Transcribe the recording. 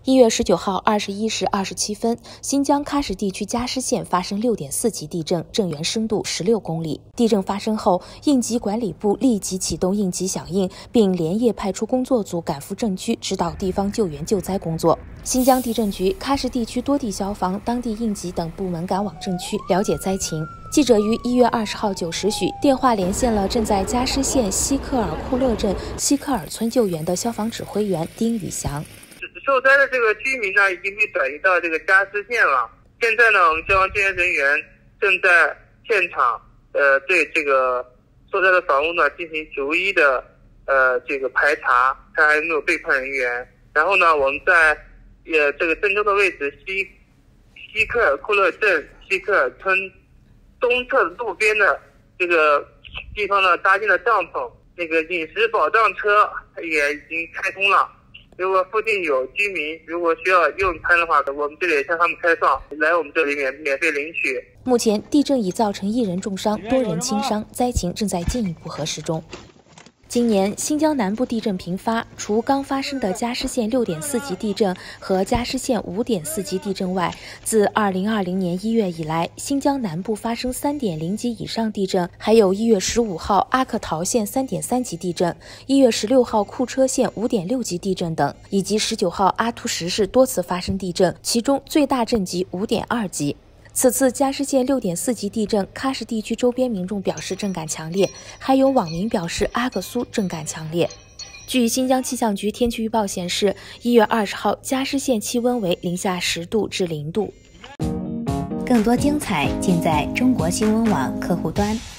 1月19号21时27分，新疆喀什地区加什县发生6.4级地震，震源深度16公里。地震发生后，应急管理部立即启动应急响应，并连夜派出工作组赶赴震区，指导地方救援救灾工作。新疆地震局、喀什地区多地消防、当地应急等部门赶往震区了解灾情。记者于1月20号9时许电话连线了正在加什县西克尔库勒镇西克尔村救援的消防指挥员丁宇翔。 受灾的这个居民呢，已经被转移到这个加什县了。现在呢，我们消防救援人员正在现场，对这个受灾的房屋呢进行逐一的这个排查，看还有没有被困人员。然后呢，我们在这个郑州的位置西克尔库勒镇西克尔村东侧路边的这个地方呢，搭建了帐篷，那个饮食保障车也已经开通了。如果附近有居民，如果需要用餐的话，我们这里也向他们开放，来我们这里免费领取。 目前，地震已造成1人重伤，多人轻伤，灾情正在进一步核实中。今年新疆南部地震频发，除刚发生的加什县6.4级地震和加什县5.4级地震外，自2020年1月以来，新疆南部发生3.0级以上地震，还有1月15号阿克陶县3.3级地震，1月16号库车县5.6级地震等，以及19号阿图什市多次发生地震，其中最大震级5.2级。此次加什县6.4级地震，喀什地区周边民众表示震感强烈，还有网民表示阿克苏震感强烈。据新疆气象局天气预报显示，1月20号加什县气温为-10度至0度。 更多精彩尽在中国新闻网客户端。